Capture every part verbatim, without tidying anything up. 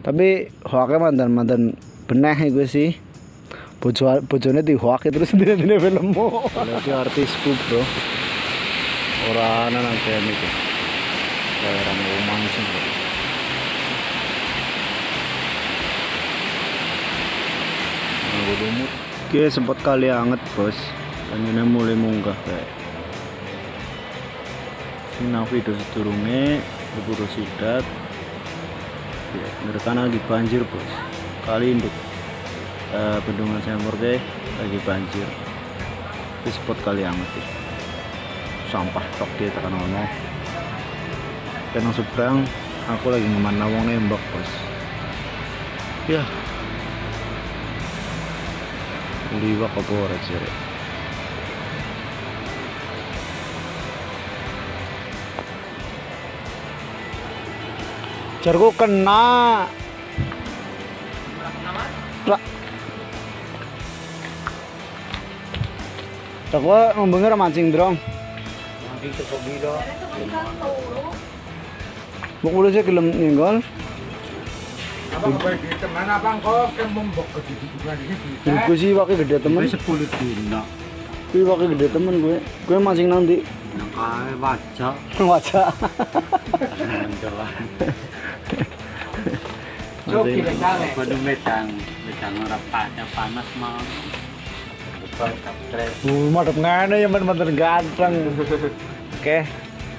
Tapi hoaknya mantan-mantan beneh iku sih. Bojo bojone di hoak terus dene-dene filmmu. Iki artisku, Bro. Ora ana nang kene iki. Daerah rumah sih, Bro. Lumut. Oke, sempat kali anget, Bos. Banyune mulai munggah kayak. Ini video sedurunge berburu sidat. Ya, mereka lagi banjir, Bos. Kali induk uh, bendungan Semur ke lagi banjir. Ini spot kali anget ya. Sampah tok dia tekan ono. Dan seberang aku lagi ngeman wong nembak, Bos. Ya. Liwak apa ora jere. Jarku kena. Lah. Takwa ngomongnya mancing drong. Mancing teko biro. Mau udah sih gelem nyenggol. Abang kembali di teman abang kok yang membok ke situ juga di situ. Gue sih pakai gede temen. sepuluh dina. Gue pakai gede temen gue. Gue mancing nanti. Nang kae baca. Baca. Menjelang. Joki lekane. Kudu metang, metang ora panas mau. Bukan stres. Uh, madep ngene ya men-men ganteng. Oke.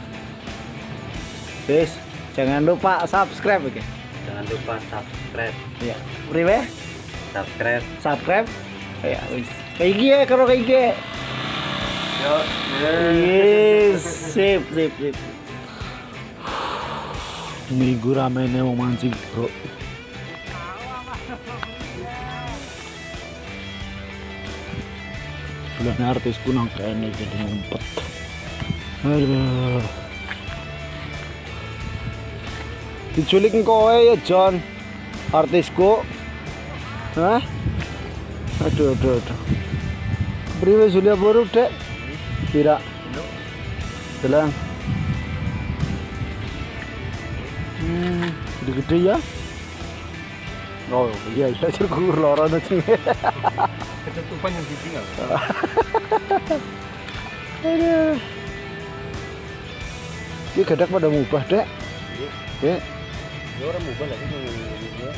Guys, jangan lupa subscribe oke. Jangan lupa subscribe. Iya. Priwe? Subscribe. Subscribe. Ya, wis. Kayak iki ya karo kayak iki. Yo. Yes, sip, sip, sip. Minggu ramene mau mancing, Bro. Bulan artisku nang kene jadi ngumpet. Aduh. Diculik kowe ya, John. Artisku. Hah? Aduh, aduh, aduh. Priwe Julia baru, Dek? Tidak. Telang. Hmm, gede-gede ya. Oh, iya, iya, cirkur lorong aja. Ketutupan yang ditinggal. Aduh. Ini gadak pada mubah, Dek. Ya. Ya orang mubah lagi ngomong-ngomong.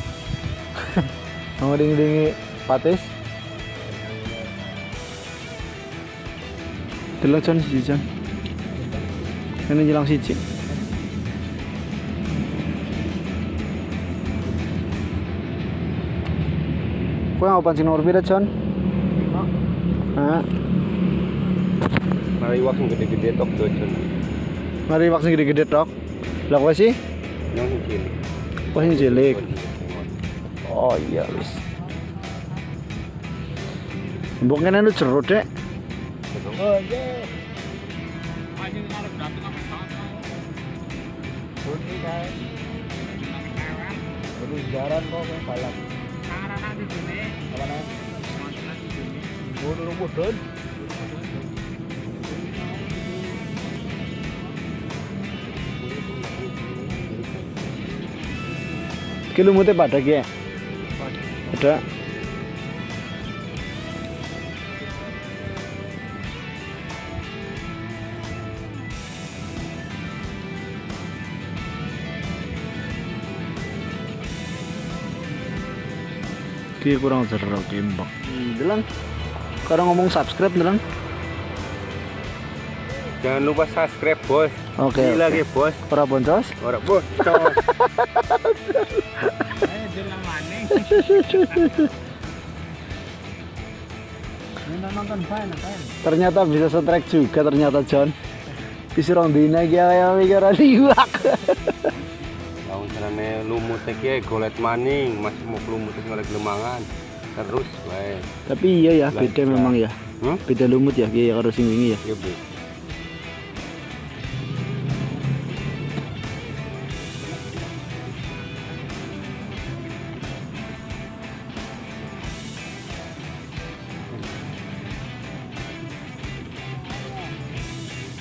Mau ding-dingi patis. Delok Jon siji Jon. Kene jelang siji. Kowe mau pancing nomor pira, Jon? Hah? Mari wak sing gede-gede tok dojon. Mari wak sing gede-gede tok. Lah kowe sih? Yang cilik. Kowe sing cilik. Oh iya wis. Mbok ngene lu jero, Dek. Oh iya. Anjing arep dateng apa sana. Budi kae. Budi jaran kok ke balap. Cara nanti sini. Apa namanya? Nanti sini. Bodoh bodoh. Ki lumute pada ki ya? Ada. Ki kurang seru kembang. Delang. Sekarang ngomong subscribe delang. Jangan lupa subscribe, Bos. Oke. Okay, Okay. lagi, Bos. Ora boncos? Ora, Bos. Ayo delang maning. Nonton fan, fan. Ternyata bisa strike juga ternyata John. Bisa rong dina iki kaya mikir liwak. Tahun senane lumut iki golet maning, masih mau lumut iki oleh gelemangan. Terus wae. Tapi iya ya, beda memang ya. Hmm? Beda lumut ya, kayak karo sing wingi ya. Iya, Bu.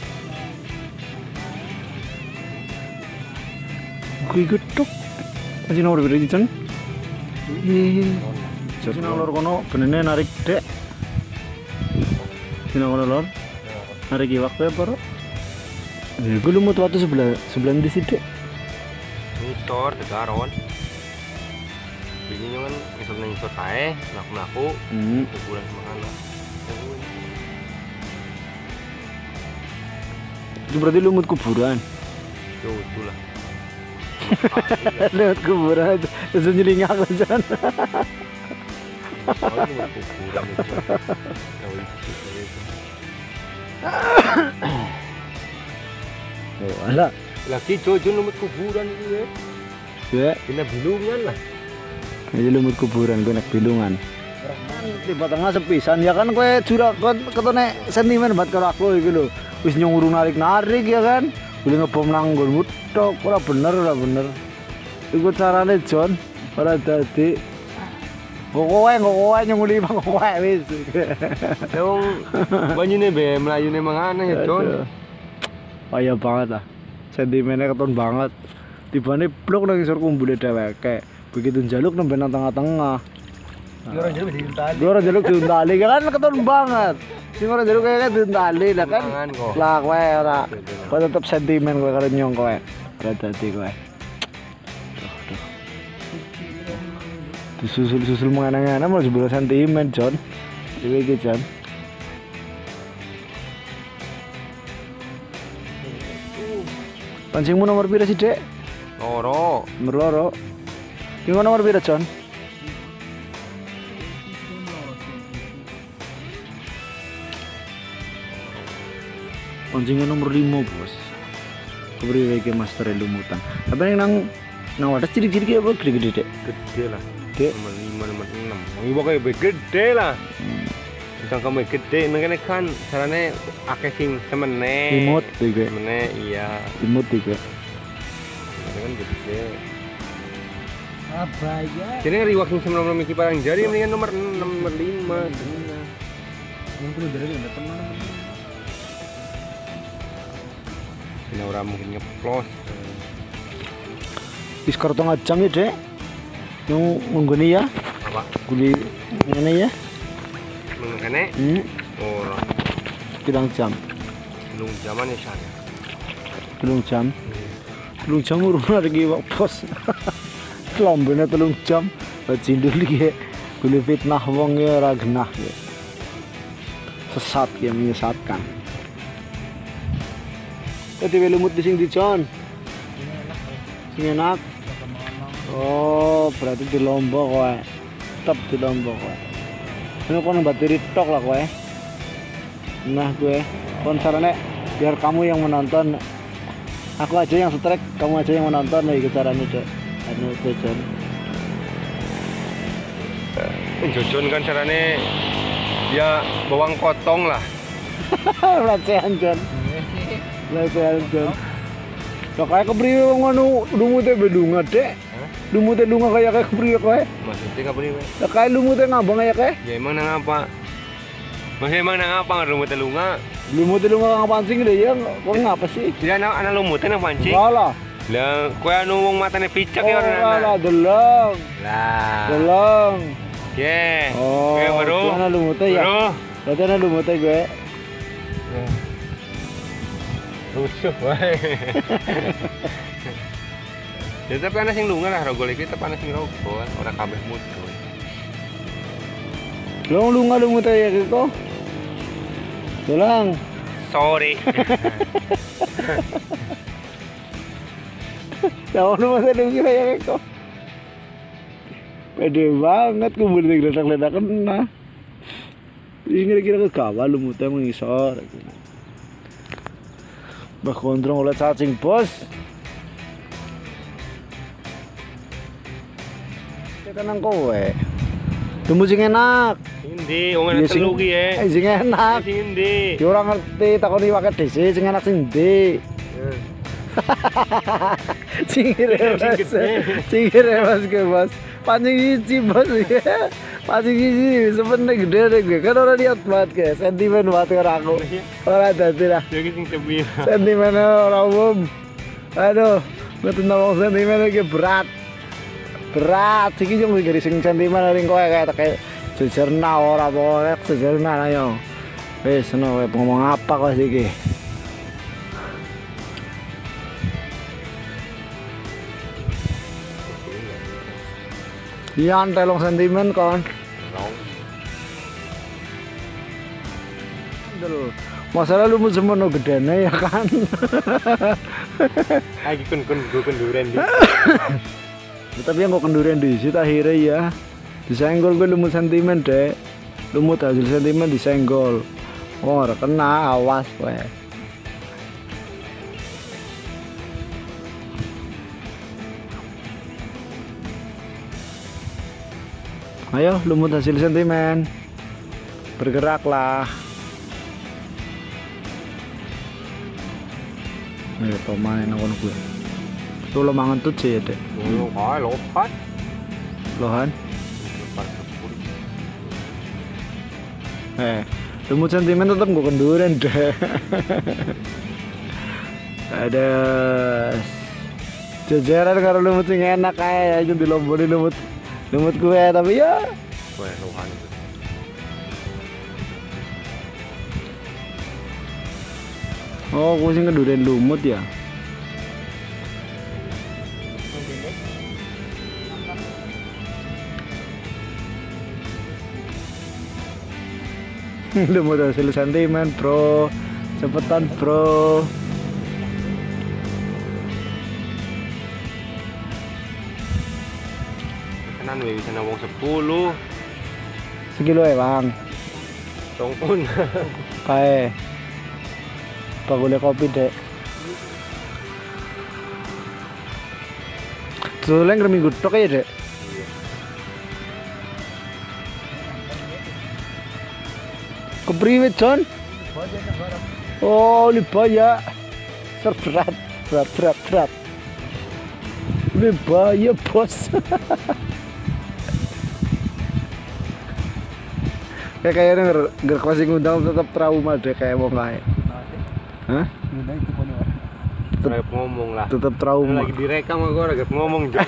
Kuwi gedhok. Pancing nomor piro Jon? Ih. Jon nang lor kono benene narik dek. Sing kono lor. Narik iwak kowe apa, Rok? Ya gue lumut waktu sebelah sebelah di sini dek. Ngisor tegaron. Ini kan ngisor ngisor tae, laku-laku. Hmm. Sebulan semangana. Itu berarti lumut kuburan. Yo itulah. Lumut kuburan terus nyelingak Jon. Oh, ini kuburan itu. Oh, ala. Lagi jojon lumut kuburan itu ya. Ya, Kena bilungan lah. ini lumut kuburan gue nak bilungan. Tiba tengah sepisan ya kan kowe jurak ketone sentimen banget karo aku iki lho. Wis nyunguru narik-narik ya kan. Boleh ngebom nang nggonmu tok, ora bener ora bener. Iku carane Jon, ora dadi kok kowe kok kowe nyunguli kok kowe wis. Dong banyune be melayune mangane ya, Jon. Payah banget lah. Sentimennya keton banget. Tibane blok nang isor kumbule dheweke. Begitu njaluk nembe nang tengah-tengah. Ora njaluk diuntali. Ora njaluk diuntali kan keton banget. Sing ora njaluk kayak diuntali lah kan. Lah kowe ora. Kowe tetep sentimen kowe karo nyong kowe. Ora dadi kowe. Duh, duh. Disusul-susul mengenang-enang malah jebul sentimen, Jon. Iki iki, Jon. Pancingmu nomor pira sih, Dek? Loro. Nomor loro. Ki nomor pira, Jon? Pancingnya nomor lima, Bos. Keberi lagi master lumutan. Tapi nang nang wadah cilik-cilik ya, Bos, gede-gede, Dek. Gede lah. Dek. Nomor lima, nomor enam. Ini pokoknya gede lah. Bisa kamu gede, makanya kan caranya akeh sing semene. Imut juga. Semene iya. Imut juga. Ini kan gede. Apa ya? Jadi ngeri waktu sebelum miki parang jari mendingan nomor enam, nomor lima. Yang perlu dari ada teman. Ini orang mungkin ngeplos. Wis kartu ngajam ya, Dek. Yang mengguni ya. Apa? Guli ngene ya. Mengene? Hmm. Orang Pirang jam. belum zaman ya sana. Telung jam. Telung jam urung lagi wak pos. Lombene telung jam. Bajindul iki. Guli fitnah wong ya ora genah ya. Sesat ya menyesatkan. Tadi lumut di sing di Jon. Sing enak. Oh, berarti di Lombok kowe. Tetep di Lombok kowe. Ini kon bateri tok lah kowe. Nah gue kon sarane biar kamu yang menonton. Aku aja yang strike, kamu aja yang menonton nih caranya, Dek. Anu Jon. Jojon kan caranya ya bawang potong lah. Pelecehan, Jon. Pelecehan, Jon. Kok kayak kepriwe wong anu lumute bedunga, Dek? Lumute lunga kayak kayak kepriwe kowe? Maksudnya nggak boleh. Lah kayak lumute ngambang kayak kayak? Ya emang nang apa? Masih emang nang apa lumut telunga? Lumute lunga ngapancing deh ya, kok ngapa sih? Tidak anak anak lumut nang pancing. Walah. Lah, kowe anu wong matane picek ya Oh, orang lah delong. Lah. Delong. Ye. Oh, Kowe baru. ana lumute ya. Bro. Berarti ana lumute gue. Rusuh wae. Ya tapi ana sing lunga lah rogol iki tapi ana sing rogol, ora kabeh mutu. Long lunga lumute ya kok. Dolang. Sorry. Jauh lumute lunga ya kok. Pede banget kumpul di ledak-ledakan nah. Ini kira-kira ke kawal lumute mengisor. Bah kontrong oleh cacing, Bos. Kita nang kowe. Temu sing enak. Indi, wong enak telu ki ya. Eh, sing enak. Sing ndi? Ki ora ngerti takoni wae dhewe sing enak sing ndi. Cingire Mas. Cingire Mas ke Mas. Pancing isi Bos. Pancing isi sebenarnya gede deh gue. Kan orang lihat banget ke sentimen banget karo aku. Ora dadi lah. Ya ki sing sepi. Sentimen orang umum. Aduh, betul nawang sentimen iki berat. Berat iki yo ngeri sing sentimen ring kowe kayak kayak jejerna ora boleh jejerna ayo. Wis ono kowe ngomong apa kok iki? Iya, telung sentimen kon. Dul. Masalah lu mau semono gedene ya kan. Lagi kun kun gue kenduren di. Tapi yang kok kenduren di situ akhirnya ya disenggol gue lumut sentimen dek, lumut hasil sentimen disenggol. Oh kena awas weh. Ayo lumut hasil sentimen, bergeraklah. Ayo pemain aku gue. Tuh lo mangan tuh sih dek. Oh, kaya lopat. Lohan. Eh, lumut sentimen tetap gue kenduren deh. Ada jajaran karo lumut sing enak kae aja dilomboni lumut lumut gue tapi ya. Gue lohan itu. Oh, gue sing kenduren lumut ya. Lumut hasil sentimen bro, cepetan bro. Kenan we bisa nawong sepuluh. Sekilo ya bang. Tongpun. Kae. Pagule kopi dek. Tuleng reminggu tok ya dek. Kepriwe John? Oh libaya. Berat, berat, berat, berat. Libaya bos. Kayak kayaknya nger nger kasih ngundang tetap trauma deh kayak mau kayak. Hah? Tetap ngomong lah. Tetap trauma. Lagi direkam aku lagi ngomong John.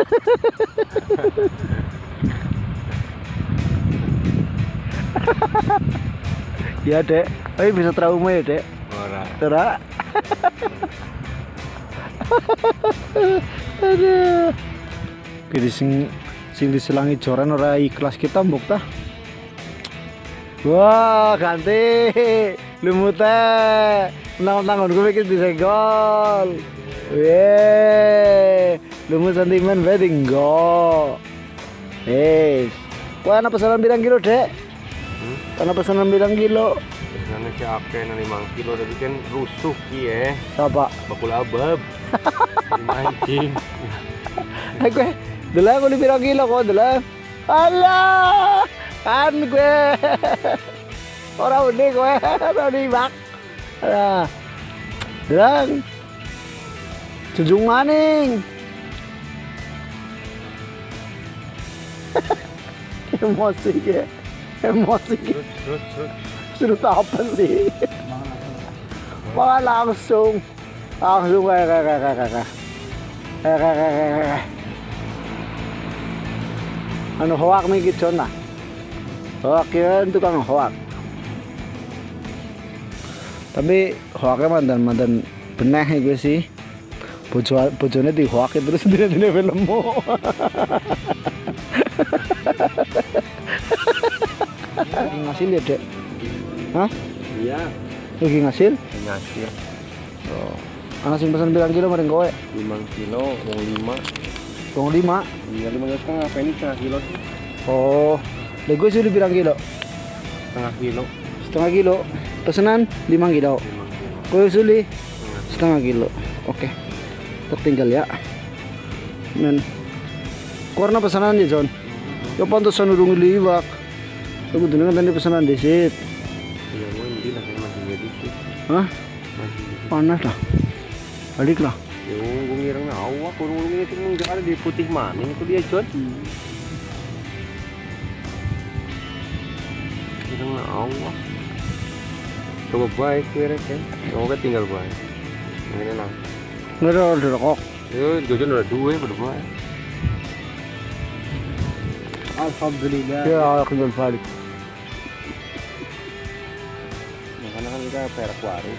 Ya dek, tapi bisa trauma ya dek. Ora. Ora. Aduh. Pilih sing sing diselangi joran ora ikhlas kita mbok tah. Wah, ganti. Lumutnya nang tangan gue mikir disenggol. Weh, lumut sentimen wedding go. Eh, wah ana pesanan pirang kilo, Dek? Hmm? Ana pesanan pirang kilo? Pesanannya si Ake na limang kilo tapi kan rusuh ki eh. Siapa? Bakul abab. Mancing. Eh gue, dulu aku di pirang kilo kok dulu. Alah, kan gue. Orang unik gue, orang dibak. Alah, dulu. Junjung maning. Emosi ya, emosi. Terus terus terus. Suruh apa sih? Malah langsung, langsung kayak kayak kayak kayak kayak kayak kayak kayak anu hoak nih gitu nah, hoak kan tukang hoak. Tapi hoaknya mantan mantan beneh gue sih. Bojo bojone di hoak terus dene filmmu. Lagi ngasil ya dek? Hah? Iya. Lagi ngasil? Ngasir. Oh. Anak sing pesan bilang kilo maring kowe? Limang kilo, mau lima. Wong lima? Iya lima kilo setengah. Apa ini setengah kilo sih? Oh. Lah gue sudah bilang kilo? Setengah kilo. Setengah kilo. Pesanan lima kilo. Limang kilo. Kowe suli setengah kilo. Oke. Tertinggal ya. Men. Karena pesanan ya, John. Ya pantesan urung liwak. Aku dulu kan tadi pesanan disit. Iya, mau ini lah saya masih jadi sih. Hah? Masih. Panas lah. Balik lah. Ya, gue ngira nggak awak. Kurung-kurung ini tuh nggak ada di putih maning itu dia, John. Ngira nggak awak. Coba baik kira kan. Coba tinggal baik. Ini lah. Nggak ada order kok. Yo, Jojon udah dua ya, berdua. Alhamdulillah. Ya aku tinggal balik. Makanya kan kita perak warung.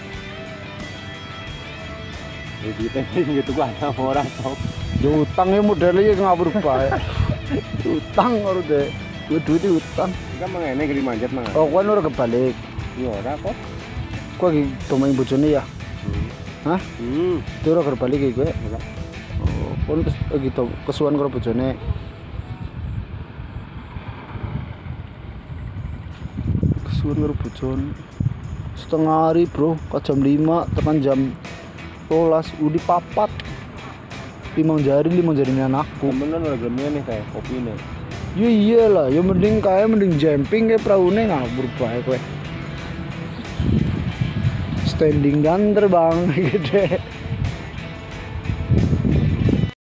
Jadi penting gitu gua ada orang top. Ya utang ya modelnya nggak berubah. Utang harus deh. Gue duit di utang. Kita mengene geli manjat mang. Oh, kan udah kebalik. Iya ora kok. Kok lagi domain bojone ya? Hah? Hmm. Itu udah kebalik ya gue. Ora. Oh, kon kes gitu kesuwan karo bojone. Kesuwan karo bojone. Setengah hari, Bro. Ke jam lima tekan jam rolas udi papat. Limang jari, limang jari anakku. Temenan ora gelem nih kayak kopi nih. Ya iyalah, ya mending kayak mending jumping kayak peraune nggak berubah ya kowe. Standing dan terbang gitu.